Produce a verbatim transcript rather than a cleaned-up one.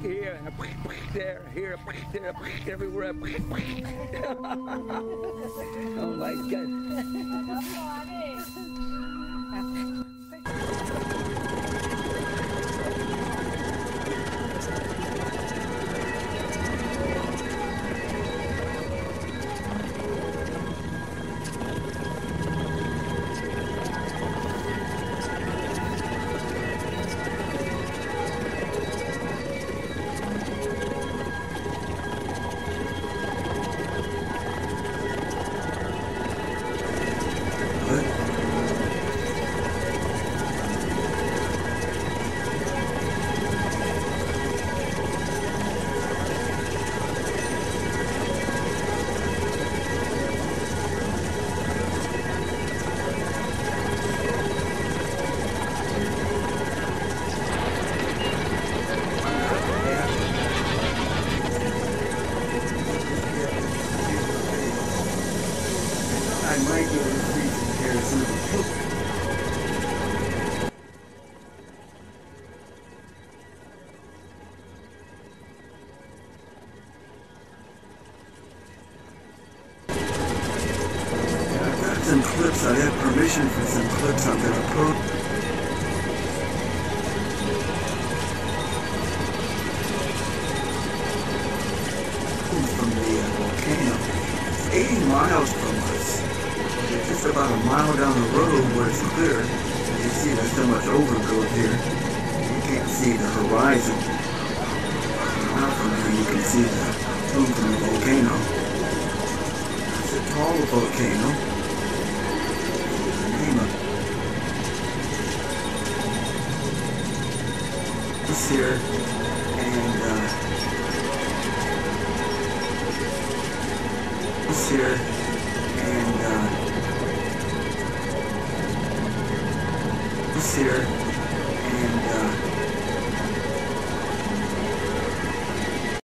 here, and a there, here, there, everywhere. Oh my God. I might be able to see comparison of the book. Yeah, I've got some clips. I have permission for some clips I'm gonna post. From the uh, volcano. It's eighty miles from us. It's just about a mile down the road where it's clear. You see there's so much overgrowth here. You can't see the horizon. A mile from here you can see the plume from the volcano. It's a tall volcano. The name of this here, and uh, this here, and uh, this here, and uh,